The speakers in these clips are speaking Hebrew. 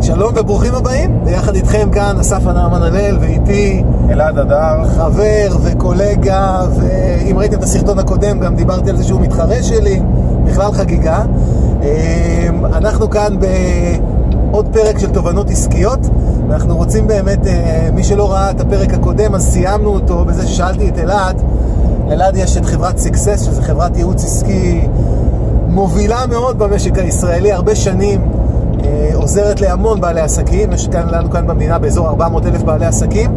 שלום וברוכים הבאים, ביחד איתכם כאן אסף הנעמן הלל ואיתי אלעד אדר, חבר וקולגה, ואם ראיתם את הסרטון הקודם גם דיברתי על זה שהוא מתחרה שלי, בכלל חגיגה. אנחנו כאן בעוד פרק של תובנות עסקיות, ואנחנו רוצים באמת, מי שלא ראה את הפרק הקודם אז סיימנו אותו בזה ששאלתי את אלעד. אלעד יש את חברת סיקסס, שזה חברת ייעוץ עסקי מובילה מאוד במשק הישראלי, הרבה שנים, עוזרת להמון בעלי עסקים. יש לנו כאן במדינה באזור 400,000 בעלי עסקים,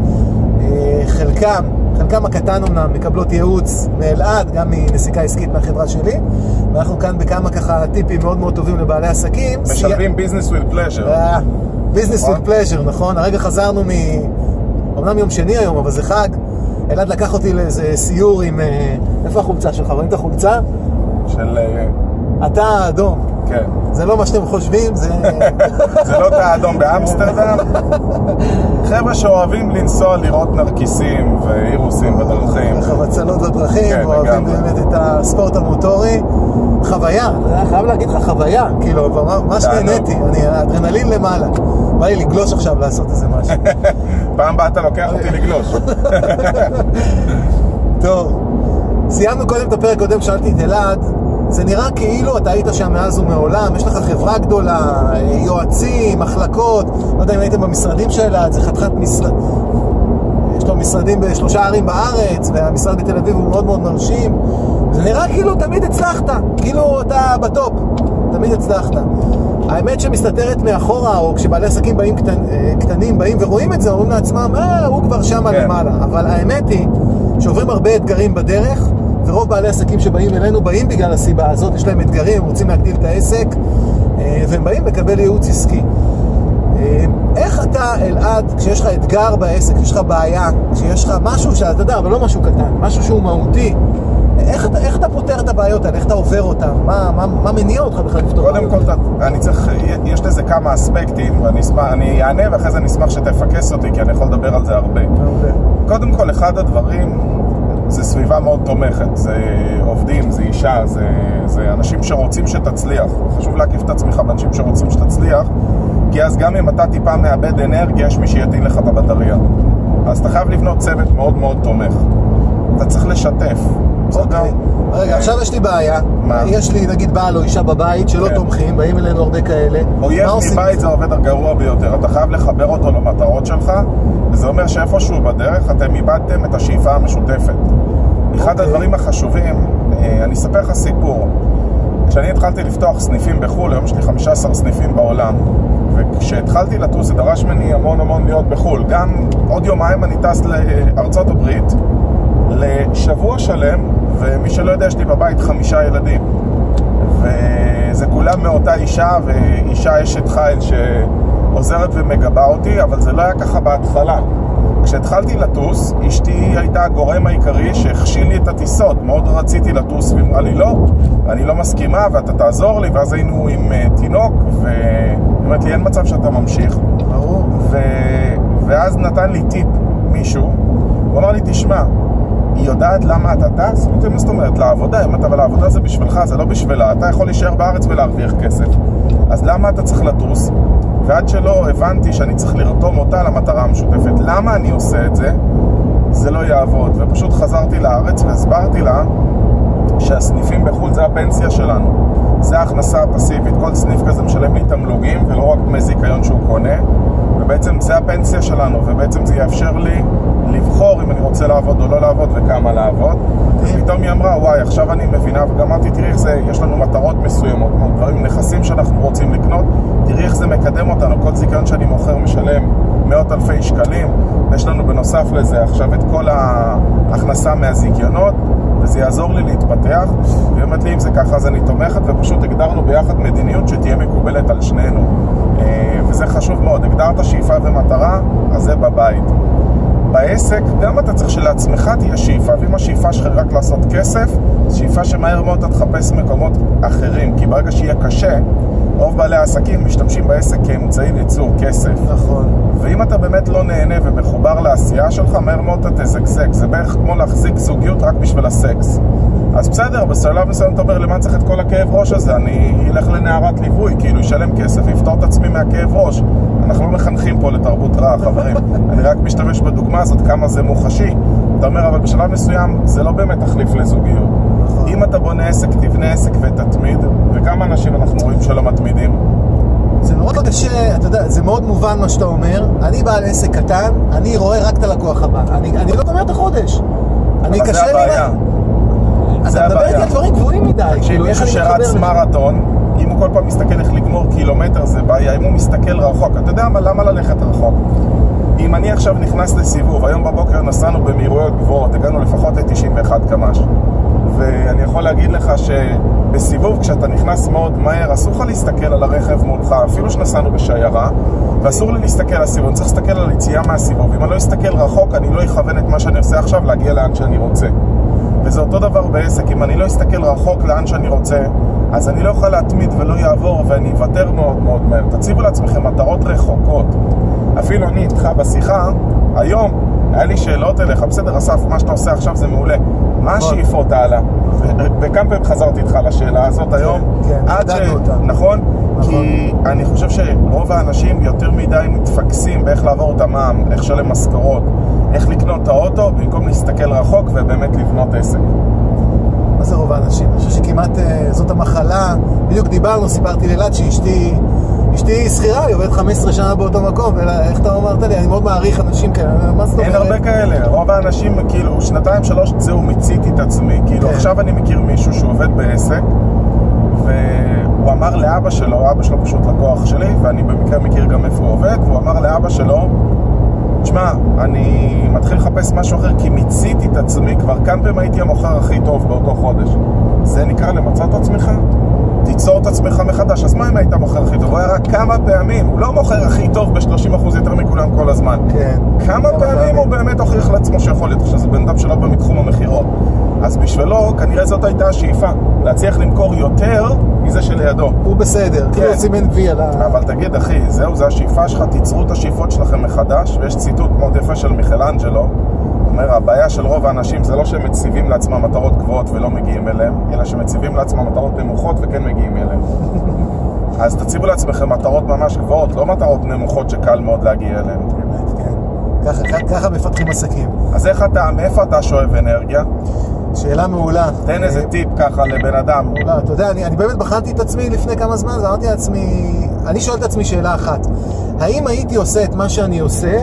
חלקם הקטן אומנם מקבלות ייעוץ מאלעד, גם מנסיקה עסקית מהחברה שלי, ואנחנו כאן בכמה ככה טיפים מאוד מאוד טובים לבעלי עסקים. משלבים business with pleasure. business with pleasure, נכון. הרגע חזרנו אומנם יום שני היום, אבל זה חג. אלעד לקח אותי לאיזה סיור עם... איפה החולצה שלך? רואים את החולצה? של... אתה האדום. כן. זה לא מה שאתם חושבים, זה... זה לא אתה האדום באמסטרדם. חבר'ה שאוהבים לנסוע לראות נרקיסים ואירוסים בדרכים. חבצלות בדרכים, כן, ואוהבים באמת את הספורט המוטורי. חוויה, אני חייב להגיד לך חוויה, כאילו, ממש נהניתי, האדרנלין למעלה. בא לי לגלוש עכשיו לעשות איזה משהו. פעם באת לוקח אותי לגלוש. טוב, סיימנו קודם את הפרק קודם, שאלתי את אלעד, זה נראה כאילו אתה היית שם מאז ומעולם, יש לך חברה גדולה, יועצים, מחלקות, לא יודע אם הייתם במשרדים של אלעד, זה חתיכת משרד, יש לו משרדים ב3 ערים בארץ, והמשרד בתל אביב הוא מאוד מאוד מרשים, זה נראה כאילו תמיד הצלחת, כאילו אתה בטופ, תמיד הצלחת. האמת שמסתתרת מאחורה, או כשבעלי עסקים באים קטנים באים ורואים את זה, אומרים לעצמם, הוא כבר שם למעלה. אבל האמת היא שעוברים הרבה אתגרים בדרך, ורוב בעלי עסקים שבאים אלינו באים בגלל הסיבה הזאת, יש להם אתגרים, הם רוצים להגדיל את העסק, והם באים לקבל ייעוץ עסקי. איך אתה, אלעד, כשיש לך אתגר בעסק, כשיש לך בעיה, כשיש לך משהו שאתה יודע, אבל לא משהו קטן, משהו שהוא מהותי, איך אתה פותר את הבעיות האלה? איך אתה עובר אותן? מה מניע אותך בכלל לפתור? קודם כל, יש לזה כמה אספקטים, ואני אענה ואחרי זה נשמח שתפקס אותי, כי אני יכול לדבר על זה הרבה. קודם כל, אחד הדברים, זה סביבה מאוד תומכת, זה עובדים, זה אישה, זה אנשים שרוצים שתצליח. חשוב להקיף את עצמך באנשים שרוצים שתצליח, כי אז גם אם אתה טיפה מאבד אנרגיה, יש מי שיתאים לך את הבטריה. אז אתה חייב לבנות צוות מאוד מאוד תומך. אתה צריך לשתף. אוקיי. רגע, עכשיו יש לי בעיה. יש לי, נגיד, בעל או אישה בבית שלא תומכים, באים אלינו הרבה כאלה. אויב מבית זה עובד הגרוע ביותר. אתה חייב לחבר אותו למטרות שלך, וזה אומר שאיפשהו בדרך אתם איבדתם את השאיפה המשותפת. אחד הדברים החשובים, אני אספר לך סיפור. כשאני התחלתי לפתוח סניפים בחול, היום יש לי 15 סניפים בעולם, וכשהתחלתי לטוס זה דרש ממני המון להיות בחול. גם עוד יומיים אני טס לארצות הברית לשבוע שלם, ומי שלא יודע, יש לי בבית 5 ילדים, וזה כולם מאותה אישה, ואישה אשת חיל שעוזרת ומגבה אותי, אבל זה לא היה ככה בהתחלה. כשהתחלתי לטוס, אשתי הייתה הגורם העיקרי שהכשיל לי את הטיסות. מאוד רציתי לטוס, והיא אמרה לי לא, אני לא מסכימה ואתה תעזור לי, ואז היינו עם תינוק, ואומרת לי אין מצב שאתה ממשיך. ואז נתן לי טיפ מישהו, הוא אמר לי תשמע, היא יודעת למה אתה טס? זאת אומרת, לעבודה, אם אתה לעבודה זה בשבילך, זה לא בשבילה, אתה יכול להישאר בארץ ולהרוויח כסף, אז למה אתה צריך לטוס? ועד שלא הבנתי שאני צריך לרתום אותה למטרה המשותפת, למה אני עושה את זה? זה לא יעבוד. ופשוט חזרתי לארץ והסברתי לה שהסניפים בחו"ל זה הפנסיה שלנו, זה ההכנסה הפסיבית, כל סניף כזה משלם לי תמלוגים ולא רק דמי זיכיון שהוא קונה, ובעצם זה הפנסיה שלנו, ובעצם זה יאפשר לי לבחור אם אני רוצה לעבוד או לא לעבוד וכמה לעבוד. ופתאום היא אמרה, וואי, עכשיו אני מבינה, וגם אמרתי, תראי איך זה, יש לנו מטרות מסוימות, דברים, נכסים שאנחנו רוצים לקנות, תראי איך זה מקדם אותנו, כל זיכיון שאני מוכר משלם 100,000 שקלים, ויש לנו בנוסף לזה עכשיו את כל ההכנסה מהזיכיונות, וזה יעזור לי להתפתח, והיא אומרת לי, אם זה ככה, אז אני תומכת, ופשוט הגדרנו ביחד מדיניות שתהיה מקובלת על שנינו. וזה חשוב מאוד, הגדרת שאיפה ומטרה, אז זה בבית. בעסק, גם אתה צריך שלעצמך תהיה שאיפה, ואם השאיפה שלך רק לעשות כסף, שאיפה שמהר מאוד אתה תחפש מקומות אחרים, כי ברגע שיהיה קשה, רוב בעלי העסקים משתמשים בעסק כאמצעי ליצור כסף. נכון. ואם אתה באמת לא נהנה ומחובר לעשייה שלך, מהר מאוד אתה תזגזג. זה בערך כמו להחזיק זוגיות רק בשביל הסקס. אז בסדר, בשלב מסוים אתה אומר, למה צריך את כל הכאב ראש הזה? אני אלך לנערת ליווי, כאילו ישלם כסף, יפתור את עצמי מהכאב ראש. אנחנו לא מחנכים פה לתרבות רעה, חברים. אני רק משתמש בדוגמה הזאת, כמה זה מוחשי. אתה אומר, אבל בשלב מסוים זה לא באמת תחליף לזוגיות. אם אתה בונה עסק, תבנה עסק ותתמיד, וכמה אנשים אנחנו רואים שלא מתמידים? זה נורא קשה, אתה יודע, זה מאוד מובן מה שאתה אומר. אני בעל עסק קטן, אני רואה רק את הלקוח הבא. אני לא גומר את החודש. אני אבל קשה זה לי... הבעיה. אתה מדבר איתי על דברים גבוהים מדי. תקשיב, מישהו שרץ מרתון, אם הוא כל פעם מסתכל איך לגמור קילומטר זה בעיה, אם הוא מסתכל רחוק, אתה יודע מה, למה ללכת רחוק? אם אני עכשיו נכנס לסיבוב, היום בבוקר נסענו במהירויות גבוהות, הגענו לפחות ל-91 קמ"ש, ואני יכול להגיד לך שבסיבוב כשאתה נכנס מאוד מהר, אסור לך להסתכל על הרכב מולך, אפילו שנסענו בשיירה, ואסור לי להסתכל על הסיבוב, אני צריך להסתכל על יציאה מהסיבוב. אם אני לא אסתכל רחוק, אני לא אכוון את מה שאני עושה עכשיו להגיע לאן שאני רוצה. וזה אותו דבר בעסק, אם אני לא אסתכל רחוק לאן שאני רוצה, אז אני לא יכול להתמיד ולא יעבור, ואני אוותר מאוד מאוד מהר. תציבו לעצמכם מטרות רחוקות. אפילו אני איתך בשיחה, היום היה לי שאלות אליך, בסדר אסף, מה שאתה עושה עכשיו זה מעולה. מה השאיפות הלאה? וכמה פעמים חזרתי איתך לשאלה הזאת היום? כן, חדדנו אותה. נכון? כי אני חושב שרוב האנשים יותר מדי מתפקסים באיך לעבור את המע"מ, איך לשלם משכורות, איך לקנות את האוטו, במקום להסתכל רחוק ובאמת לבנות עסק. מה זה רוב האנשים? אני חושב שכמעט זאת המחלה. בדיוק דיברנו, סיפרתי לילד שאשתי שכירה, היא עובדת 15 שנה באותו מקום, איך אתה אמרת לי? אני מאוד מעריך אנשים כאלה. אין הרבה כאלה. רוב האנשים, כאילו, 2-3 זהו, מיציתי את עצמי. כאילו, עכשיו אני מכיר מישהו שעובד בעסק, והוא אמר לאבא שלו, אבא שלו פשוט לקוח שלי, ואני במקרה מכיר גם איפה הוא עובד, והוא אמר לאבא שלו, תשמע, אני מתחיל לחפש משהו אחר, כי מיציתי את עצמי, כבר כמה פעמים הייתי המוכר הכי טוב באותו חודש. זה נקרא למצוא את עצמך? תיצור את עצמך מחדש. אז מה אם היית מוכר הכי טוב? הוא היה רק כמה פעמים, הוא לא מוכר הכי טוב ב-30% יותר מכולם כל הזמן. כן. כמה פעמים הוא באמת הוכיח לעצמו שיכול להיות, שזה בן אדם שלא במתחום המחירות. אז בשבילו, כנראה זאת הייתה השאיפה, להצליח למכור יותר מזה שלידו. הוא בסדר, כאילו סימן וי על ה... אבל תגיד, אחי, זהו, זה השאיפה שלך, תיצרו את השאיפות שלכם מחדש, ויש ציטוט מאוד יפה של מיכלאנג'לו, אומר, הבעיה של רוב האנשים זה לא שהם מציבים לעצמם מטרות גבוהות ולא מגיעים אליהם, אלא שמציבים לעצמם מטרות נמוכות וכן מגיעים אליהם. אז תציבו לעצמכם מטרות ממש גבוהות, לא מטרות נמוכות שקל מאוד להגיע אליהם. כן. ככה מפתחים עסקים. אז מאיפה אתה שואב אנרגיה? שאלה מעולה. תן איזה טיפ ככה לבן אדם. מעולה, אתה יודע, אני באמת בחנתי את עצמי לפני כמה זמן, ואמרתי לעצמי, אני שואל את עצמי שאלה אחת, האם הייתי עושה את מה שאני עושה,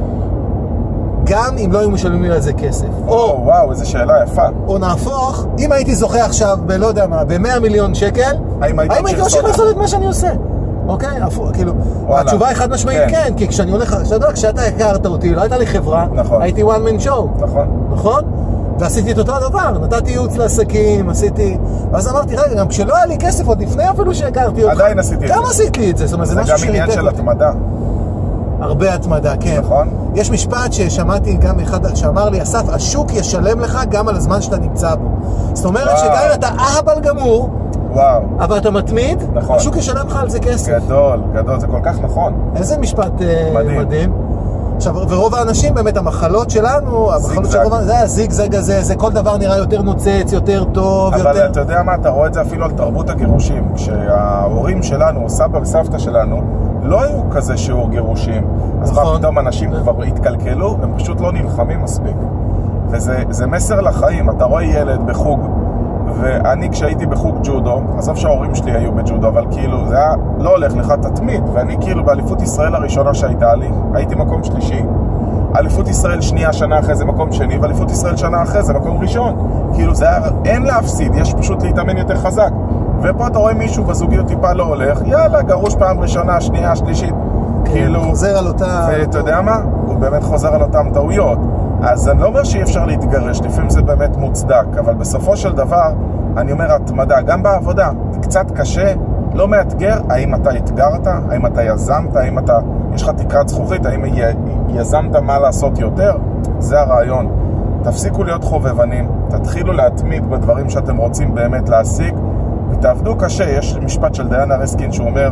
גם אם לא היו משלמים לי על זה כסף? וואו, איזו שאלה יפה. או נהפוך, אם הייתי זוכה עכשיו לא יודע מה, ב100 מיליון שקל, האם הייתי ממשיך לעשות את מה שאני עושה? אוקיי? כאילו, התשובה היא חד משמעית כן, כי כשאני הולך, כשאתה הכרת אותי, לא הייתה לי חברה, הייתי one man show. נכון? ועשיתי את אותו הדבר, נתתי ייעוץ לעסקים, עשיתי... ואז אמרתי, רגע, גם כשלא היה לי כסף, עוד לפני אפילו שהכרתי אותך, עדיין עשיתי את זה. גם עשיתי את זה, זאת אומרת, זה משהו גם עניין של התמדה. הרבה התמדה, כן. נכון. יש משפט ששמעתי גם אחד שאמר לי, אסף, השוק ישלם לך גם על הזמן שאתה נמצא בו. זאת אומרת שגם אם אתה אהבל גמור, אבל אתה מתמיד, השוק ישלם לך על זה כסף. גדול, זה כל כך נכון. איזה משפט מדהים. עכשיו, ורוב האנשים, באמת, המחלות שלנו, המחלות של רוב האנשים, זה הזיגזג הזה, זה כל דבר נראה יותר נוצץ, יותר טוב, אבל יותר... אתה יודע מה, אתה רואה את זה אפילו על תרבות הגירושים. כשההורים שלנו, סבא וסבתא שלנו, לא היו כזה שיעור גירושים. אז מה פתאום אנשים כבר התקלקלו, הם פשוט לא נלחמים מספיק. וזה מסר לחיים. אתה רואה ילד בחוג, ואני כשהייתי בחוג ג'ודו, עזוב שההורים שלי היו בג'ודו, אבל כאילו זה היה לא הולך לך תתמיד, ואני כאילו באליפות ישראל הראשונה שהייתה לי, הייתי מקום שלישי, אליפות ישראל שנייה שנה אחרי זה מקום שני, ואליפות ישראל שנה אחרי זה מקום ראשון. כאילו זה היה, אין להפסיד, יש פשוט להתאמן יותר חזק. ופה אתה רואה מישהו בזוגיות טיפה לא הולך, יאללה, גרוש פעם ראשונה, שנייה, שלישית. כאילו, חוזר על אותה... ואתה יודע מה? הוא באמת חוזר על אותם טעויות. אז אני לא אומר שאי אפשר להתגרש, לפעמים זה באמת מוצדק, אבל בסופו של דבר, אני אומר, התמדה, גם בעבודה, זה קצת קשה, לא מאתגר, האם אתה התגרת, האם אתה יזמת, האם אתה, יש לך תקרת זכוכית, האם יזמת מה לעשות יותר, זה הרעיון. תפסיקו להיות חובבנים, תתחילו להתמיד בדברים שאתם רוצים באמת להשיג, ותעבדו קשה. יש משפט של דיין הרסקין שהוא אומר,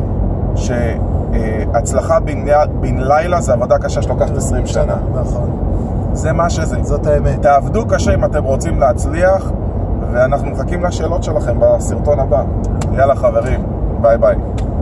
שהצלחה בן לילה זה עבודה קשה שלוקחת 20 שנה. נכון. זה מה שזה. זאת האמת. תעבדו קשה אם אתם רוצים להצליח, ואנחנו מחכים לשאלות שלכם בסרטון הבא. יאללה חברים, ביי ביי.